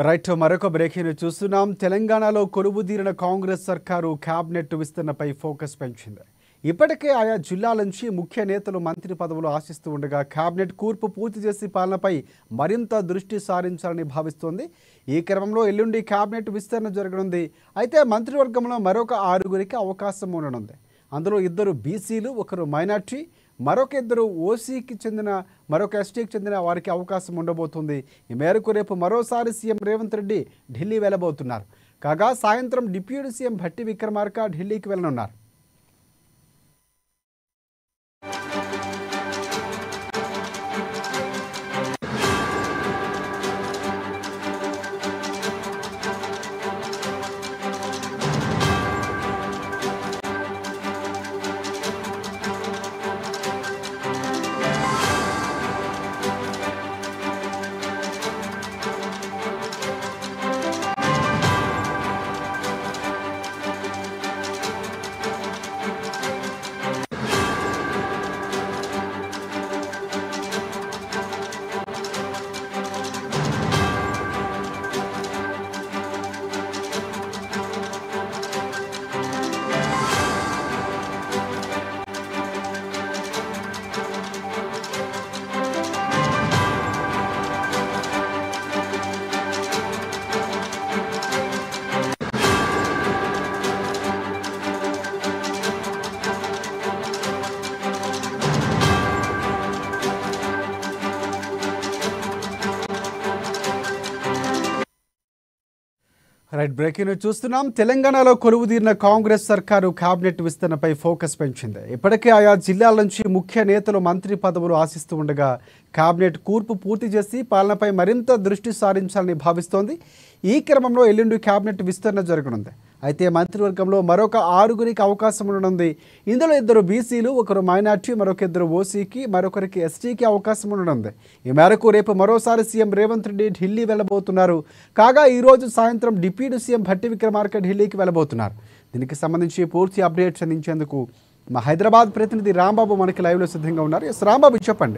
Right మరొక breaking చూస్తున్నాం. తెలంగాణలో కొలువుదీరిన కాంగ్రెస్ సర్కారు క్యాబినెట్ విస్తరణపై ఫోకస్ పెంచింది. ఇప్పటికే ఆయా జిల్లాల నుంచి ముఖ్య నేతలు మంత్రి పదవులు ఆశిస్తూ ఉండగా క్యాబినెట్ కూర్పు పూర్తి చేసి పాలనపై మరింత దృష్టి సారించాలని భావిస్తోంది. ఈ క్రమంలో ఎల్లుండి క్యాబినెట్ విస్తరణ జరగనుంది. అయితే మంత్రివర్గంలో మరొక 6గురికి అవకాశం ఉండనుంది. అందులో 2 బీసీలు, 1 మైనార్టీ, మరొక 2 ఓసీకి చెందిన మరొక ఎస్టీకి చెందిన వారికి అవకాశం ఉండబోతుంది. ఈ మేరకు రేపు మరోసారి సీఎం రేవంత్ రెడ్డి ఢిల్లీ వెళ్ళబోతున్నారు. కాగా సాయంత్రం డిప్యూటీ సీఎం భట్టి విక్రమార్క ఢిల్లీకి వెళ్ళనున్నారు. రైట్ బ్రేకింగ్ చూస్తున్నాం. తెలంగాణలో కొలువుదీరిన కాంగ్రెస్ సర్కారు క్యాబినెట్ విస్తరణపై ఫోకస్ పెంచింది. ఇప్పటికే ఆయా జిల్లాల నుంచి ముఖ్య నేతలు మంత్రి పదవులు ఆశిస్తూ ఉండగా క్యాబినెట్ కూర్పు పూర్తి చేసి పాలనపై మరింత దృష్టి సారించాలని భావిస్తోంది. ఈ క్రమంలో ఎల్లుండి క్యాబినెట్ విస్తరణ జరగనుంది. అయితే మంత్రివర్గంలో మరొక 6గురికి అవకాశం ఉండనుంది. ఇందులో 2 బీసీలు, 1 మైనార్టీ, మరొక 2 ఓసీకి, మరొకరికి ఎస్టీకి అవకాశం ఉండనుంది. ఈ మేరకు రేపు మరోసారి సీఎం రేవంత్ రెడ్డి ఢిల్లీ వెళ్ళబోతున్నారు. కాగా ఈరోజు సాయంత్రం డిప్యూటీ సీఎం భట్టి విక్రమార్క ఢిల్లీకి వెళ్ళబోతున్నారు. దీనికి సంబంధించి పూర్తి అప్డేట్స్ అందించేందుకు మా హైదరాబాద్ ప్రతినిధి రాంబాబు మనకి లైవ్లో సిద్ధంగా ఉన్నారు. ఎస్ రాంబాబు, చెప్పండి.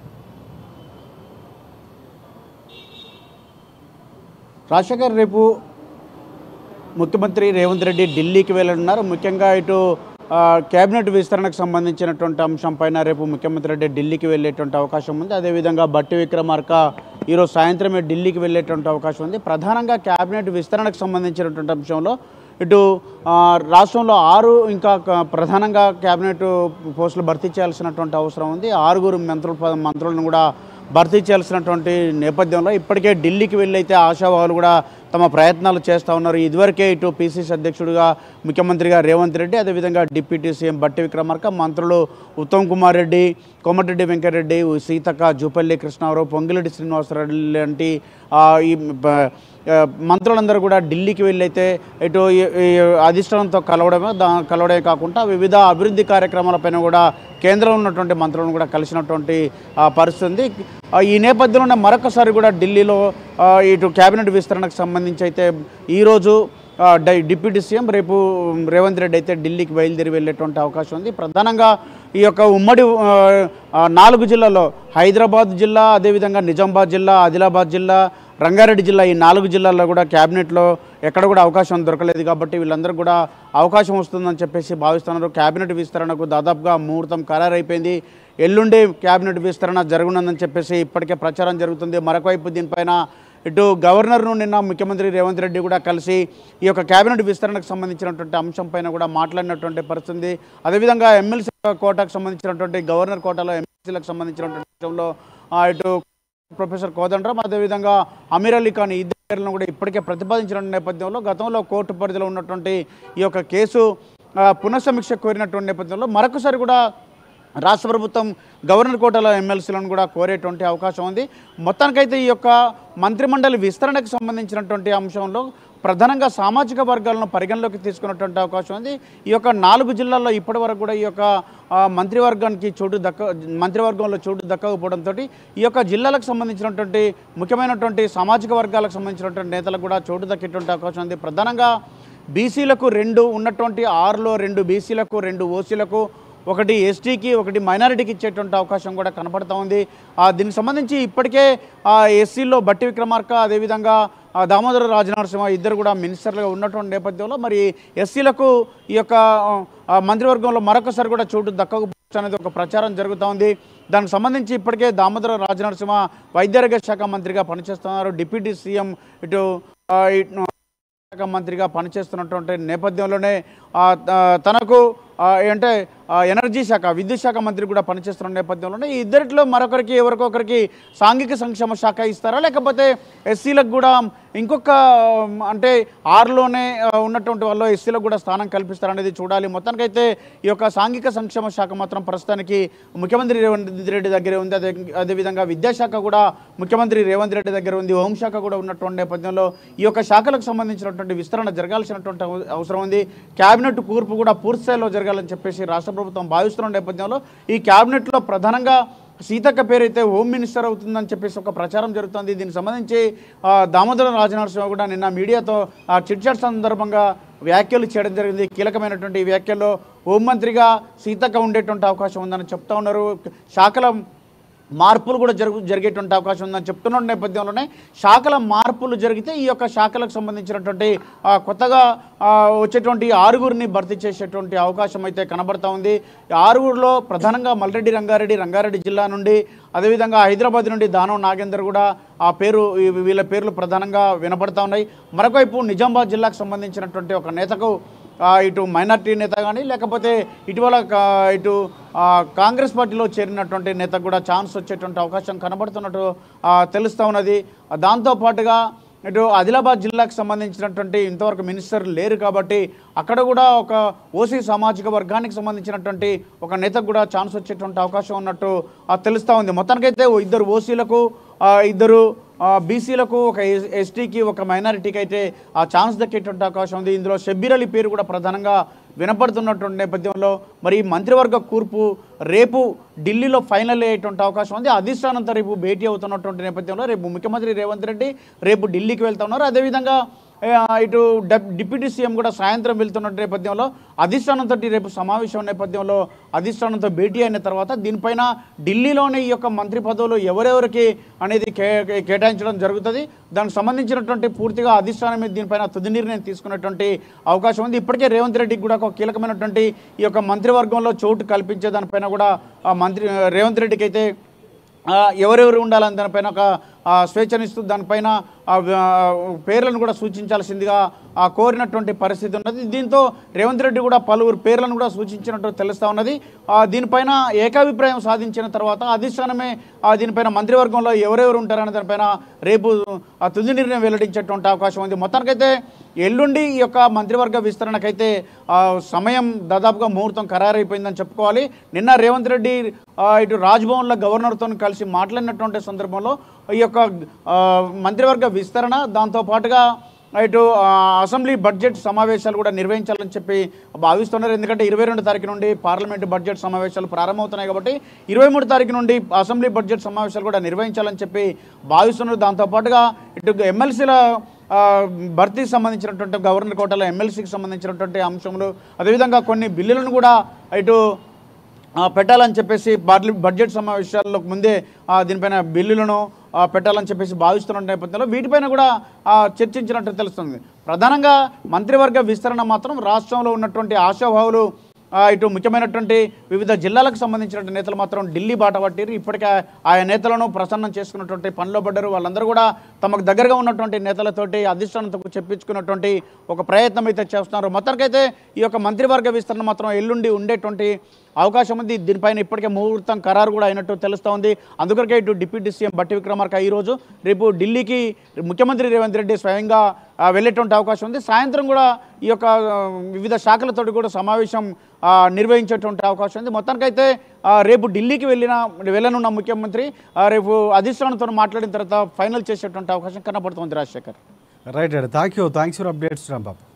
రాజశేఖర్, రేపు ముఖ్యమంత్రి రేవంత్ రెడ్డి ఢిల్లీకి వెళ్ళనున్నారు. ముఖ్యంగా ఇటు కేబినెట్ విస్తరణకు సంబంధించినటువంటి అంశం పైన రేపు ముఖ్యమంత్రి రెడ్డి ఢిల్లీకి వెళ్ళేటువంటి అవకాశం ఉంది. అదేవిధంగా భట్టి విక్రమార్క ఈరోజు సాయంత్రమే ఢిల్లీకి వెళ్ళేటువంటి అవకాశం ఉంది. ప్రధానంగా కేబినెట్ విస్తరణకు సంబంధించినటువంటి అంశంలో ఇటు రాష్ట్రంలో 6 ఇంకా ప్రధానంగా కేబినెట్ పోస్టులు భర్తీ చేయాల్సినటువంటి అవసరం ఉంది. 6 మంత్రులను కూడా భర్తీ చేయాల్సినటువంటి నేపథ్యంలో ఇప్పటికే ఢిల్లీకి వెళ్ళి అయితే ఆశావాహులు కూడా తమ ప్రయత్నాలు చేస్తూ ఉన్నారు. ఇదివరకే ఇటు పిసిసి అధ్యక్షుడిగా ముఖ్యమంత్రిగా రేవంత్ రెడ్డి, అదేవిధంగా డిప్యూటీ సీఎం భట్టి విక్రమార్క, మంత్రులు ఉత్తమ్ కుమార్ రెడ్డి, కోమటిరెడ్డి వెంకటరెడ్డి, సీతక్క, జూపల్లి కృష్ణారావు, పొంగిరెడ్డి శ్రీనివాసరెడ్డి లాంటి ఈ మంత్రులందరూ కూడా ఢిల్లీకి వెళ్ళైతే ఇటు అధిష్టానంతో కలవడమే కాకుండా వివిధ అభివృద్ధి కార్యక్రమాలపైన కూడా కేంద్రంలో ఉన్నటువంటి మంత్రులను కూడా కలిసినటువంటి పరిస్థితి ఉంది. ఈ నేపథ్యంలోనే మరొకసారి కూడా ఢిల్లీలో ఇటు కేబినెట్ విస్తరణకు సంబంధించి అయితే ఈరోజు డిప్యూటీ సీఎం రేపు రేవంత్ రెడ్డి అయితే ఢిల్లీకి బయలుదేరి వెళ్ళేటువంటి అవకాశం ఉంది. ప్రధానంగా ఈ యొక్క ఉమ్మడి 4 జిల్లాల్లో హైదరాబాద్ జిల్లా, అదేవిధంగా నిజామాబాద్ జిల్లా, ఆదిలాబాద్ జిల్లా, రంగారెడ్డి జిల్లా, ఈ 4 జిల్లాల్లో కూడా క్యాబినెట్లో ఎక్కడ కూడా అవకాశం దొరకలేదు. కాబట్టి వీళ్ళందరూ కూడా అవకాశం వస్తుందని చెప్పేసి భావిస్తున్నారు. క్యాబినెట్ విస్తరణకు దాదాపుగా ముహూర్తం ఖరారైపోయింది. ఎల్లుండి క్యాబినెట్ విస్తరణ జరగనుందని చెప్పేసి ఇప్పటికే ప్రచారం జరుగుతుంది. మరొకవైపు దీనిపైన ఇటు గవర్నర్ను నిన్న ముఖ్యమంత్రి రేవంత్ రెడ్డి కూడా కలిసి ఈ యొక్క క్యాబినెట్ విస్తరణకు సంబంధించినటువంటి అంశం పైన కూడా మాట్లాడినటువంటి పరిస్థితి. అదేవిధంగా ఎమ్మెల్సీ కోటాకు సంబంధించినటువంటి గవర్నర్ కోటాలో ఎమ్మెల్సీలకు సంబంధించినటువంటి విషయంలో ఇటు ప్రొఫెసర్ కోదండరాం, అదేవిధంగా అమీర్ అలీ ఖాన్, ఈ ఇద్దరిని కూడా ఇప్పటికే ప్రతిపాదించిన నేపథ్యంలో గతంలో కోర్టు పరిధిలో ఉన్నటువంటి ఈ యొక్క కేసు పునఃసమీక్ష కోరినటువంటి నేపథ్యంలో మరొకసారి కూడా రాష్ట్ర ప్రభుత్వం గవర్నర్ కోటాలో ఎమ్మెల్సీలను కూడా కోరేటువంటి అవకాశం ఉంది. మొత్తానికైతే ఈ యొక్క మంత్రిమండలి విస్తరణకు సంబంధించినటువంటి అంశంలో ప్రధానంగా సామాజిక వర్గాలను పరిగణలోకి తీసుకున్నటువంటి అవకాశం ఉంది. ఈ యొక్క 4 జిల్లాల్లో ఇప్పటి వరకు కూడా ఈ యొక్క మంత్రివర్గంలో చోటు దక్కకపోవడంతో ఈ యొక్క జిల్లాలకు సంబంధించినటువంటి ముఖ్యమైనటువంటి సామాజిక వర్గాలకు సంబంధించినటువంటి నేతలకు కూడా చోటు దక్కేటువంటి అవకాశం ఉంది. ప్రధానంగా బీసీలకు 2 ఉన్నటువంటి 6లో 2 బీసీలకు, 2 ఓసీలకు, 1 ఎస్టీకి, 1 మైనారిటీకి ఇచ్చేటువంటి అవకాశం కూడా కనపడుతూ ఉంది. దీనికి సంబంధించి ఇప్పటికే ఎస్సీలో భట్టి విక్రమార్క, అదేవిధంగా దామోదర రాజనరసింహ ఇద్దరు కూడా మినిస్టర్లుగా ఉన్నటువంటి నేపథ్యంలో మరి ఎస్సీలకు ఈ యొక్క మంత్రివర్గంలో మరొకసారి కూడా చోటు దక్కకపోవచ్చు అనేది ఒక ప్రచారం జరుగుతూ ఉంది. దానికి సంబంధించి ఇప్పటికే దామోదర రాజనరసింహ వైద్యారోగ్య శాఖ మంత్రిగా పనిచేస్తున్నారు. డిప్యూటీ సీఎం ఇటు శాఖ మంత్రిగా పనిచేస్తున్నటువంటి నేపథ్యంలోనే తనకు అంటే ఎనర్జీ శాఖ విద్యుత్ శాఖ మంత్రి కూడా పనిచేస్తున్న నేపథ్యంలోనే ఈ ఇద్దరిలో మరొకరికి ఎవరికొకరికి సాంఘిక సంక్షేమ శాఖ ఇస్తారా, లేకపోతే ఎస్సీలకు కూడా ఇంకొక అంటే ఆరులోనే ఉన్నటువంటి వాళ్ళు ఎస్సీలకు కూడా స్థానం కల్పిస్తారనేది చూడాలి. మొత్తానికైతే ఈ యొక్క సాంఘిక సంక్షేమ శాఖ మాత్రం ప్రస్తుతానికి ముఖ్యమంత్రి రేవంత్ రెడ్డి దగ్గరే ఉంది. అదేవిధంగా విద్యాశాఖ కూడా ముఖ్యమంత్రి రేవంత్ రెడ్డి దగ్గర ఉంది. హోంశాఖ కూడా ఉన్నటువంటి నేపథ్యంలో ఈ యొక్క శాఖలకు సంబంధించినటువంటి విస్తరణ జరగాల్సినటువంటి అవసరం ఉంది. క్యాబినెట్ కూర్పు కూడా పూర్తిస్థాయిలో జరగాలని చెప్పేసి రాష్ట్ర ప్రభుత్వం భావిస్తున్న నేపథ్యంలో ఈ క్యాబినెట్లో ప్రధానంగా సీతక్క పేరైతే హోమ్ మినిస్టర్ అవుతుందని చెప్పేసి ఒక ప్రచారం జరుగుతుంది. దీనికి సంబంధించి దామోదర రాజనరసింహ కూడా నిన్న మీడియాతో చిట్ చాట్ సందర్భంగా వ్యాఖ్యలు చేయడం జరిగింది. కీలకమైనటువంటి ఈ వ్యాఖ్యల్లో హోంమంత్రిగా సీతక్క ఉండేటువంటి అవకాశం ఉందని చెప్తా ఉన్నారు. శాఖల మార్పులు కూడా జరిగేటువంటి అవకాశం ఉందని చెప్తున్న నేపథ్యంలోనే శాఖల మార్పులు జరిగితే ఈ యొక్క శాఖలకు సంబంధించినటువంటి కొత్తగా వచ్చేటువంటి 6గురిని భర్తీ చేసేటువంటి అవకాశం అయితే కనబడతా ఉంది. 6గురిలో ప్రధానంగా మల్రెడ్డి రంగారెడ్డి జిల్లా నుండి, అదేవిధంగా హైదరాబాద్ నుండి దానం నాగేందర్ కూడా వీళ్ళ పేర్లు ప్రధానంగా వినపడతా ఉన్నాయి. మరొకవైపు నిజామాబాద్ జిల్లాకు సంబంధించినటువంటి ఒక నేతకు ఇటు మైనార్టీ నేత కానీ లేకపోతే ఇటీవల ఇటు కాంగ్రెస్ పార్టీలో చేరినటువంటి నేతకు కూడా ఛాన్స్ వచ్చేటువంటి అవకాశం కనబడుతున్నట్టు తెలుస్తూ ఉన్నది. దాంతోపాటుగా ఇటు ఆదిలాబాద్ జిల్లాకు సంబంధించినటువంటి ఇంతవరకు మినిస్టర్ లేరు కాబట్టి అక్కడ కూడా ఒక ఓసీ సామాజిక వర్గానికి సంబంధించినటువంటి ఒక నేతకు కూడా ఛాన్స్ వచ్చేటువంటి అవకాశం ఉన్నట్టు తెలుస్తూ ఉంది. మొత్తానికైతే ఇద్దరు ఓసీలకు, ఇద్దరు బీసీలకు, ఒక ఎస్టీకి, ఒక మైనారిటీకి అయితే ఆ ఛాన్స్ దక్కేటువంటి అవకాశం ఉంది. ఇందులో షబ్బీర్ అలీ పేరు కూడా ప్రధానంగా వినపడుతున్నటువంటి నేపథ్యంలో మరి మంత్రివర్గ కూర్పు రేపు ఢిల్లీలో ఫైనల్ అయ్యేటువంటి అవకాశం ఉంది. అధిష్టానంతో రేపు భేటీ అవుతున్నటువంటి నేపథ్యంలో రేపు ముఖ్యమంత్రి రేవంత్ రెడ్డి రేపు ఢిల్లీకి వెళ్తా ఉన్నారు. అదేవిధంగా ఇటు డిప్యూటీ సీఎం కూడా సాయంత్రం వెళ్తున్న నేపథ్యంలో అధిష్టానంతో రేపు సమావేశం నేపథ్యంలో అధిష్టానంతో భేటీ అయిన తర్వాత దీనిపైన ఢిల్లీలోనే ఈ యొక్క మంత్రి పదవులు ఎవరెవరికి అనేది కేటాయించడం జరుగుతుంది. దానికి సంబంధించినటువంటి పూర్తిగా అధిష్టానం మీద దీనిపైన తుది నిర్ణయం తీసుకున్నటువంటి అవకాశం ఉంది. ఇప్పటికే రేవంత్ రెడ్డికి కూడా ఒక కీలకమైనటువంటి ఈ యొక్క మంత్రివర్గంలో చోటు కల్పించే దానిపైన కూడా మంత్రి రేవంత్ రెడ్డికి అయితే ఎవరెవరు ఉండాలని దానిపైన ఒక స్వేచ్ఛనిస్తూ దానిపైన పేర్లను కూడా సూచించాల్సిందిగా కోరినటువంటి పరిస్థితి ఉన్నది. దీంతో రేవంత్ రెడ్డి కూడా పలువురు పేర్లను కూడా సూచించినట్టు తెలుస్తూ ఉన్నది. దీనిపైన ఏకాభిప్రాయం సాధించిన తర్వాత అధిష్టానమే దీనిపైన మంత్రివర్గంలో ఎవరెవరు ఉంటారనే దానిపైన రేపు తుది నిర్ణయం వెల్లడించేటువంటి అవకాశం ఉంది. మొత్తానికైతే ఎల్లుండి ఈ యొక్క మంత్రివర్గ విస్తరణకైతే సమయం దాదాపుగా ముహూర్తం ఖరారైపోయిందని చెప్పుకోవాలి. నిన్న రేవంత్ రెడ్డి ఇటు రాజ్భవన్లో గవర్నర్తో కలిసి మాట్లాడినటువంటి సందర్భంలో ఈ యొక్క మంత్రివర్గ విస్తరణ, దాంతోపాటుగా ఇటు అసెంబ్లీ బడ్జెట్ సమావేశాలు కూడా నిర్వహించాలని చెప్పి భావిస్తున్నారు. ఎందుకంటే 22 తారీఖు నుండి పార్లమెంటు బడ్జెట్ సమావేశాలు ప్రారంభమవుతున్నాయి కాబట్టి 23 తారీఖు నుండి అసెంబ్లీ బడ్జెట్ సమావేశాలు కూడా నిర్వహించాలని చెప్పి భావిస్తున్నారు. దాంతోపాటుగా ఇటు ఎమ్మెల్సీల భర్తీకి సంబంధించినటువంటి గవర్నర్ కోటాలో ఎమ్మెల్సీకి సంబంధించినటువంటి అంశములు, అదేవిధంగా కొన్ని బిల్లులను కూడా ఇటు పెట్టాలని చెప్పేసి బడ్జెట్ సమావేశాల్లో ముందే దీనిపైన బిల్లులను పెట్టాలని చెప్పేసి భావిస్తున్న నేపథ్యంలో వీటిపైన కూడా చర్చించినట్టు తెలుస్తుంది. ప్రధానంగా మంత్రివర్గ విస్తరణ మాత్రం రాష్ట్రంలో ఉన్నటువంటి ఆశాభావులు ఇటు ముఖ్యమైనటువంటి వివిధ జిల్లాలకు సంబంధించినటువంటి నేతలు మాత్రం ఢిల్లీ బాట పట్టిరు. ఇప్పటికే ఆయా నేతలను ప్రసన్నం చేసుకున్నటువంటి పనిలో పడ్డారు. వాళ్ళందరూ కూడా తమకు దగ్గరగా ఉన్నటువంటి నేతలతోటి అధిష్టానంతో చెప్పించుకున్నటువంటి ఒక ప్రయత్నం అయితే చేస్తున్నారు. మొత్తానికైతే ఈ యొక్క మంత్రివర్గ విస్తరణ మాత్రం ఎల్లుండి ఉండేటువంటి అవకాశం ఉంది. దీనిపైన ఇప్పటికే ముహూర్తం ఖరారు కూడా అయినట్టు తెలుస్తూ ఉంది. అందుకొరకే ఇటు డిప్యూటీ సీఎం బట్టి విక్రమార్క ఈరోజు రేపు ఢిల్లీకి ముఖ్యమంత్రి రేవంత్ రెడ్డి స్వయంగా వెళ్ళేటువంటి అవకాశం ఉంది. సాయంత్రం కూడా ఈ యొక్క వివిధ శాఖలతో కూడా సమావేశం నిర్వహించేటువంటి అవకాశం ఉంది. మొత్తానికైతే రేపు ఢిల్లీకి వెళ్ళనున్న ముఖ్యమంత్రి రేపు అధిష్టానంతో మాట్లాడిన తర్వాత ఫైనల్ చేసేటువంటి అవకాశం కనబడుతుంది. Rajasekhar, right. Thanks for updates Rambabu.